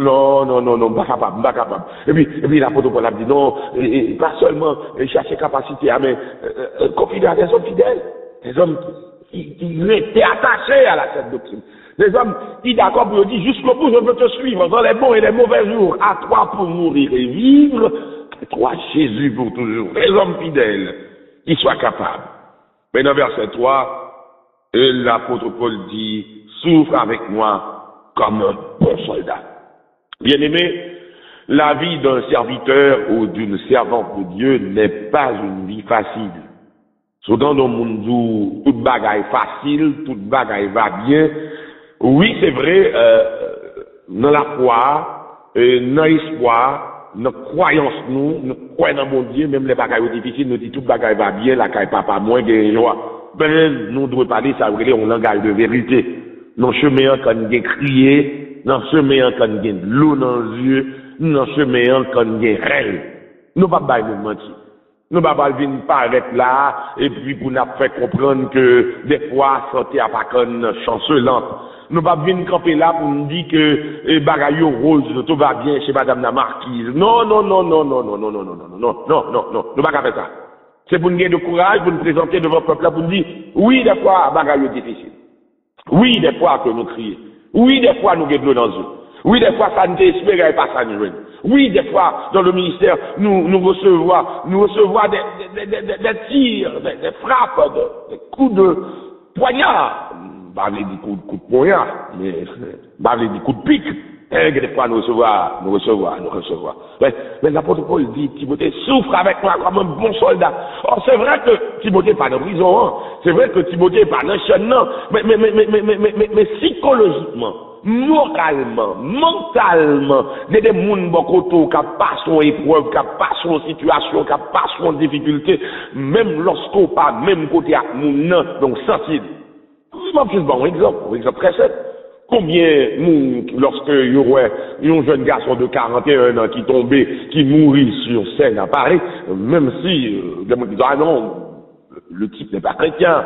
Non, pas capable. Et puis l'apôtre Paul a dit non, pas seulement chercher capacité, mais confier à des hommes fidèles, des hommes qui étaient attachés à cette doctrine, des hommes qui d'accord pour dire jusqu'au bout je veux te suivre dans les bons et les mauvais jours, à toi pour mourir et vivre, à toi Jésus pour toujours, des hommes fidèles qui soient capables. Mais dans verset 3, l'apôtre Paul dit souffre avec moi comme un bon soldat. Bien-aimé, la vie d'un serviteur ou d'une servante de Dieu n'est pas une vie facile. Souvent dans le monde, toute bagaille facile, toute bagaille va bien. Oui, c'est vrai, dans la foi, dans l'espoir, dans la croyance, nous croyons dans mon Dieu, même les bagailles difficiles, nous disons toute bagaille va bien, la caille papa moins gagne joie. ben, nous devons parler, ça veut dire un langage de vérité. Dans le chemin, quand on a crié, dans le chemin, quand on a de l'eau dans les yeux, dans le chemin, quand on a réel. Nous ne pouvons pas nous mentir. Nous ne pouvons pas venir paraître là, et puis pour nous faire comprendre que des fois, santé à pas qu'une chancelante. Nous ne pouvons pas venir camper là pour nous dire que bagaille rose, tout va bien chez madame la marquise. Non, non, non, non, non, non, non, non, non, non, non, non, non, non, nous ne pouvons pas faire ça. C'est pour nous gagner de courage, pour nous présenter devant le peuple là, pour nous dire, oui, des fois, bagaille est difficile. Oui, des fois que nous crions. Oui, des fois nous guettons dans les yeux. Oui, des fois ça nous espère et pas ça nous. Oui, des fois dans le ministère nous recevons des tirs, des frappes, des coups de poignard. Bah, les coups de poignard, mais bah, les coups de pique. Et des fois nous recevons. Mais l'apôtre Paul dit, Timothée, souffre avec moi comme un bon soldat. Or, c'est vrai que Timothée n'est pas dans prison, hein. C'est vrai que Timothée n'est pas dans chaînement, mais psychologiquement, moralement, mentalement, il y a des gens qui passent son épreuve, qui passent son situation, qui passent son difficulté, même lorsqu'on pas même côté à moun, donc sensible. Je m'en fais un exemple très simple. Combien, lorsque il y aurait un jeune garçon de 41 ans qui tombait, qui mourit sur scène à Paris, même si, ah non, le type n'est pas chrétien.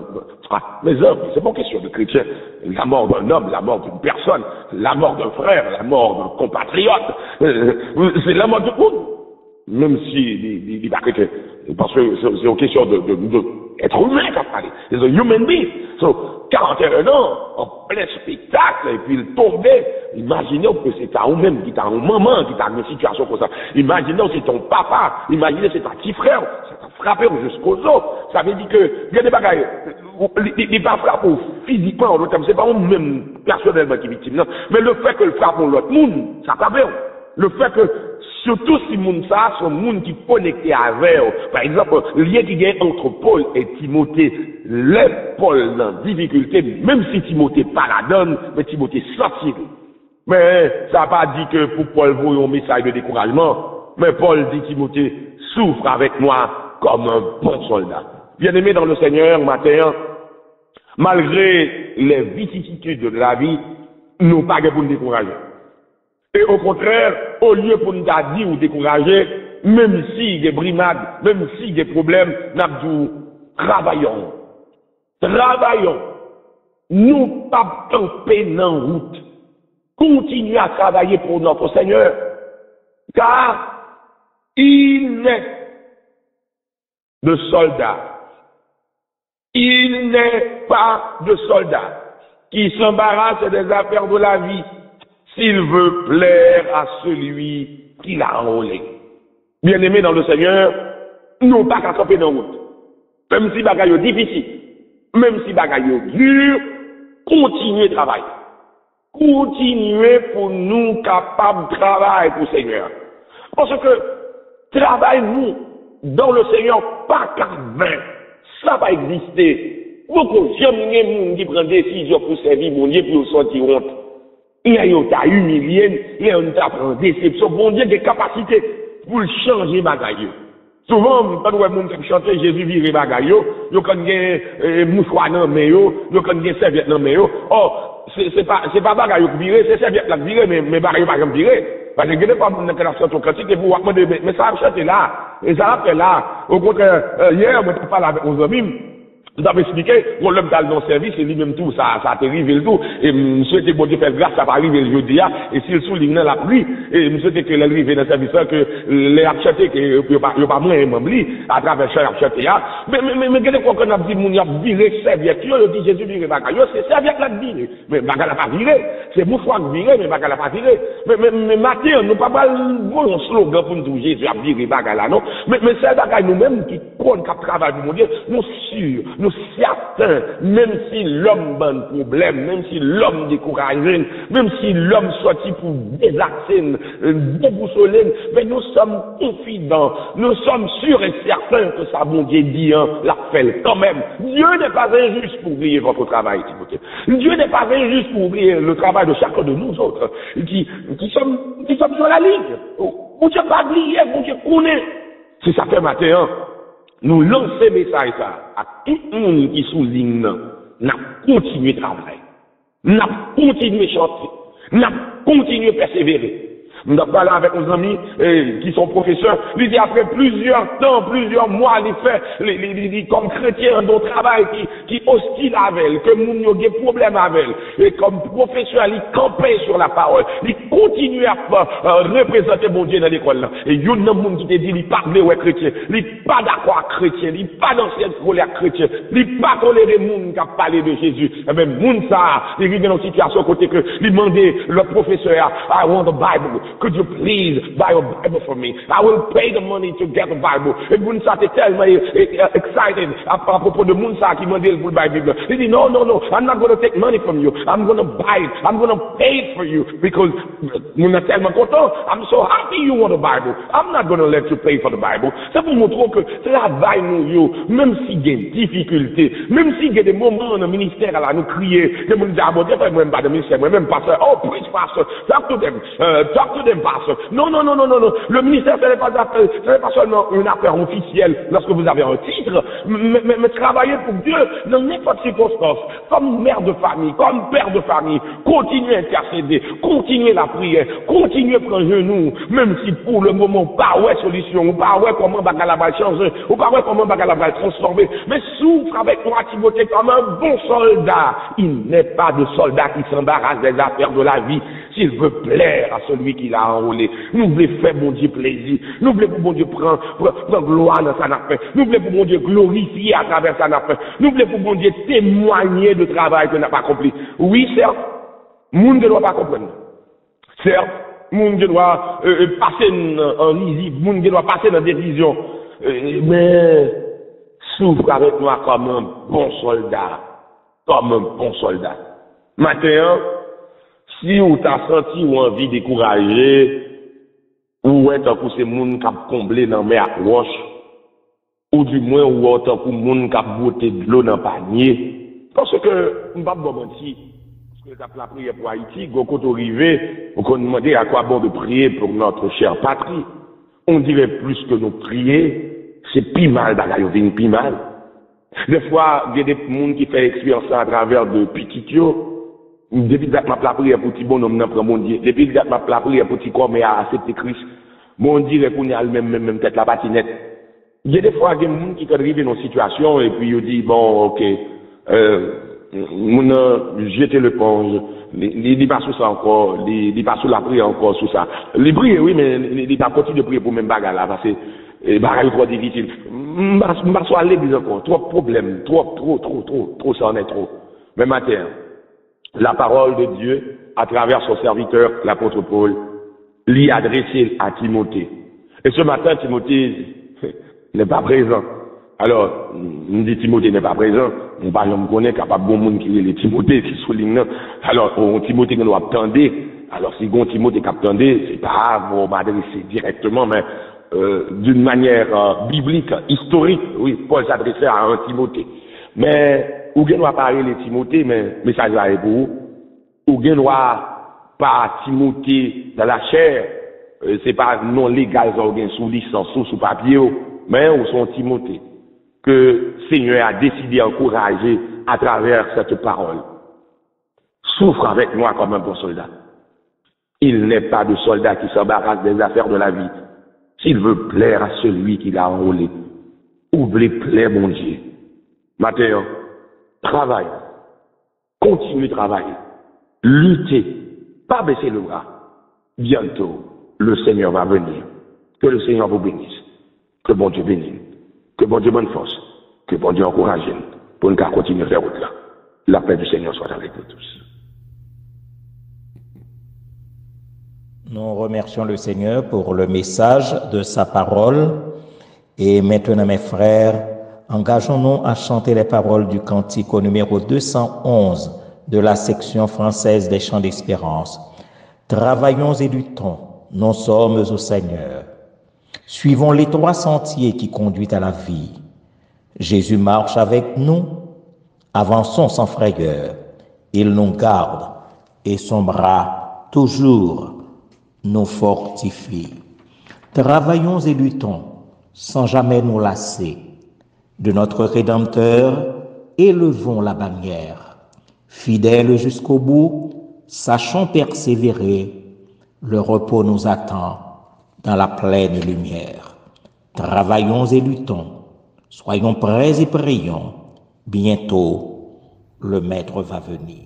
Mes hommes, c'est pas question de chrétien. La mort d'un homme, la mort d'une personne, la mort d'un frère, la mort d'un compatriote, c'est la mort de tout. Même s'il n'est pas chrétien. Parce que c'est une question d'être humain qu'à parler. C'est un human being. So, 41 ans, en plein spectacle, et puis il tombait. Imaginez que c'est à vous-même, qui t'a un maman, qui t'a une situation comme ça. Imaginez que c'est ton papa, imaginez que c'est ton petit frère, ça t'a frappé jusqu'aux os. Ça veut dire que, il y a des bagailles, il n'est pas frappé physiquement, c'est pas vous-même personnellement qui est victime, non. Mais le fait que le frappe l'autre monde, ça frappe. Le fait que, surtout si moun ça, sont moun qui connecté avec eux. Par exemple, le lien qui gagne entre Paul et Timothée, les Paul dans difficulté, même si Timothée pas la donne, mais Timothée sortit. Mais ça n'a pas dit que pour Paul vous un message de découragement, mais Paul dit Timothée souffre avec moi comme un bon soldat. Bien aimé dans le Seigneur, matin, malgré les vicissitudes de la vie, nous pas pour nous décourager. Et au contraire, au lieu pour nous dire ou décourager, même s'il y a des brimades, même s'il y a des problèmes, nous travaillons. Travaillons. Nous pas camper dans la route. Continuez à travailler pour notre Seigneur. Car il n'est de soldat. Il n'est pas de soldat qui s'embarrasse des affaires de la vie s'il veut plaire à celui qui l'a enrôlé. Bien-aimés dans le Seigneur, nous pas qu'à camper dans la route. Même si bagaille est difficile, même si bagaille est dur, continuez de travailler. Continuez pour nous capables de travailler pour le Seigneur. Parce que travail nous dans le Seigneur pas qu'à 20. Ça va exister. Beaucoup de gens qui prennent des décisions pour servir mon Dieu pour sortir honte. Il y a eu ta humilié, il y a eu ta déception. Bon Dieu, des capacités pour changer bagaille. Souvent, quand on a chanté Jésus vire bagaille, yo quand il mouchoir dans mais yo quand il serviette dans mais oh, c'est pas bagaille qui vire, c'est serviette là vire mais bagaille pas comme vire. Parce que vous pas dans la chanson critique et vous demander mais ça a chanté là et ça a fait là. Au contraire, hier moi je parlais avec nos amis. Vous avez expliqué, on l'homme dans le service, et lui-même tout, ça a arrivé le tout. Et monsieur était bon Dieu faire grâce, ça va arriver le jeudi, et s'il souligne la pluie, et monsieur était que l'arrivée dans le service, que les acheteurs, que il n'y a pas moins membli, à travers chaque acheteur, mais, qu'est-ce qu'on a dit, mon y a viré serviette, il dit Jésus viré bagaille, c'est serviette là de viré, mais bagaille n'a pas viré, c'est mouchoir viré, mais bagaille n'a pas viré. Mais matin, nous pas mal bon slogan pour nous dire Jésus a viré bagaille là, non? Mais c'est bagaille nous-mêmes qui compte, qui travaille pour mon Dieu, nous sûrs, nous certains, même si l'homme a un problème, même si l'homme découragé, même si l'homme sorti pour désaxer, déboussoler, mais nous sommes confidents, nous sommes sûrs et certains que ça bon Dieu dit, l'a fait quand même. Dieu n'est pas injuste pour oublier votre travail, Timothée. Dieu n'est pas injuste pour oublier le travail de chacun de nous autres, qui sommes sur la ligne. Vous Dieu pas oublié, vous Dieu connaît. C'est ça fait matin, nous lancer message ça à tout le monde qui souligne, n'a continué de travailler, n'a continué de chanter, n'a continué de persévérer. Nous avons parlé avec nos amis qui sont professeurs. Ils disent après plusieurs temps, plusieurs mois, les comme chrétiens dans le travail qui hostile avec elle, que nous avons des problèmes avec elle. Et comme professeurs, ils campaient sur la parole. Ils continuent à représenter mon Dieu dans l'école. Et il y a un monde qui te dit, il pas de chrétien, il pas d'accord avec chrétien, il pas d'ancienne colère chrétien, il pas toléré monde qui a parlé de Jésus. Et même monde ça, il arrive dans une situation côté que il demandait le professeur, I want the Bible. Could you please buy a Bible for me? I will pay the money to get the Bible. Et Mounsa te tellement excited à propos de Mounsa qui m'a dit pour la Bible. Il dit, no, I'm not going to take money from you. I'm going to buy it. I'm going to pay it for you. Because Mounsa tellement content. I'm so happy you want the Bible. I'm not going to let you pay for the Bible. C'est pour montrer que travail nous, même s'il y a des difficultés, même s'il y a des moments dans le ministère, là, nous crier, que nous disons, ah bon, même pas de ministère, même pasteur, oh, preach pastor, talk to them, pastor. Non. Le ministère, ce n'est pas seulement une affaire officielle lorsque vous avez un titre, mais travailler pour Dieu dans n'importe quelle circonstance, comme mère de famille, comme père de famille, continuez à intercéder, continuez la prière, continuez à prendre genou, même si pour le moment, pas ouais solution, ou pas ouais comment Bagala va changer, ou pas ouais comment Bagala va transformer, mais souffre avec moi, Timothée, comme un bon soldat. Il n'est pas de soldat qui s'embarrasse des affaires de la vie, s'il veut plaire à celui qui l'a enrôlé. Nous voulons faire mon Dieu plaisir. Nous voulons pour mon Dieu prendre gloire dans sa affaire. Nous voulons pour mon Dieu glorifier à travers sa affaire. Nous voulons pour mon Dieu témoigner de travail qu'on n'a pas accompli. Oui, certes, monde ne doit pas comprendre. Certes, monde doit passer en lisible, monde doit passer dans des visions. Mais souffre avec moi comme un bon soldat. Comme un bon soldat. Maintenant, si vous avez senti ou envie de décourager, ou est-ce que c'est moun qui a comblé dans mes roche, ou du moins ou est-ce que moun qui a botté de l'eau dans le panier, parce que, on va pas mentir, parce que la prière pour Haïti, quand on arrive, on demande à quoi bon de prier pour notre chère patrie. On dirait plus que nous prier, c'est pis mal, bagaille, pis mal. Des fois, il y a des gens qui font expérience à travers de piquitio. Depuis que je la prière pour petit bonhomme, dans mon Dieu. Depuis que je la prière pour petit corps, mais à accepter Christ. Mon Dieu, qu'on y a même tête la patinette. Il y a des fois, il y a des gens qui arrivent dans une situation et puis ils disent, bon, ok, on a jeté l'éponge, il pas sous ça encore, il pas sous la prière encore, sous ça. Il prie, oui, mais il pas continue de prier pour même bagarre là, parce que bagarre trop difficile. Je pas à l'église encore, trop de problèmes, trop, ça en est trop. Mais matin, la parole de Dieu, à travers son serviteur, l'apôtre Paul, l'y adressée à Timothée. Et ce matin, Timothée n'est pas présent. Alors, on dit Timothée n'est pas présent. On parle, on connaît capable bon monde qui est le Timothée, qui souligne. Alors, on Timothée que nous attendait. Alors, si on Timothée qui attendait, c'est pas pour m'adresser directement, mais d'une manière biblique, historique. Oui, Paul s'adressait à un Timothée. Mais ou bien doit parler les Timothée, mais message là est pour vous. Ou bien doit pas Timothée dans la chair, c'est pas non légal, sous licence, sous papier, mais ou son Timothée que Seigneur a décidé d'encourager à travers cette parole. Souffre avec moi comme un bon soldat. Il n'est pas de soldat qui s'embarrasse des affaires de la vie. S'il veut plaire à celui qui l'a enrôlé, ou veut plaire mon Dieu. Matin, travaille, continue de travailler, lutter, pas baisser le bras. Bientôt, le Seigneur va venir. Que le Seigneur vous bénisse. Que bon Dieu bénisse. Que bon Dieu bonne force. Que bon Dieu encourage pour nous continuer à faire route là. La paix du Seigneur soit avec nous tous. Nous remercions le Seigneur pour le message de sa parole. Et maintenant, mes frères, engageons-nous à chanter les paroles du cantique au numéro 211 de la section française des chants d'espérance. Travaillons et luttons, nous sommes au Seigneur. Suivons les trois sentiers qui conduisent à la vie. Jésus marche avec nous, avançons sans frayeur. Il nous garde et son bras toujours nous fortifie. Travaillons et luttons sans jamais nous lasser. de notre Rédempteur, élevons la bannière. Fidèles jusqu'au bout, sachons persévérer, le repos nous attend dans la pleine lumière. Travaillons et luttons, soyons prêts et prions, bientôt le Maître va venir.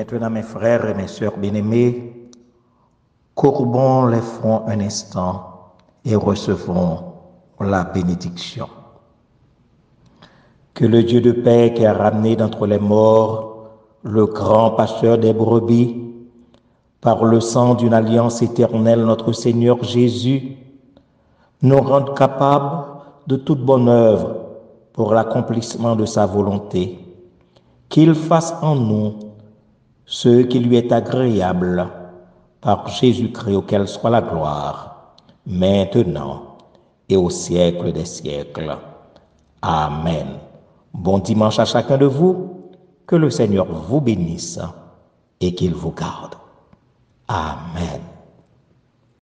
Maintenant, mes frères et mes sœurs bien-aimés, courbons les fronts un instant et recevons la bénédiction. Que le Dieu de paix qui a ramené d'entre les morts le grand pasteur des brebis, par le sang d'une alliance éternelle, notre Seigneur Jésus, nous rende capables de toute bonne œuvre pour l'accomplissement de sa volonté, qu'il fasse en nous ce qui lui est agréable, par Jésus-Christ auquel soit la gloire, maintenant et au siècle des siècles. Amen. Bon dimanche à chacun de vous, que le Seigneur vous bénisse et qu'il vous garde. Amen.